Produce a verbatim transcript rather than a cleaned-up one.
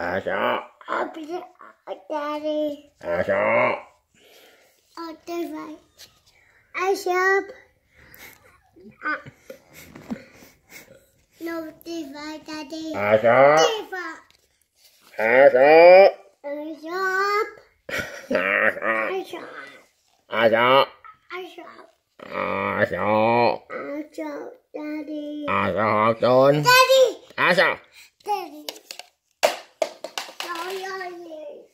I shop. Daddy. I shop. Oh, Daddy. I shop. No, Daddy. Daddy. I shop. Daddy. I shop. I shop. I shop. I shop. I shop. I shop. I shop. I shop. Daddy. I shop John. Daddy. I shop. Daddy. Sorry,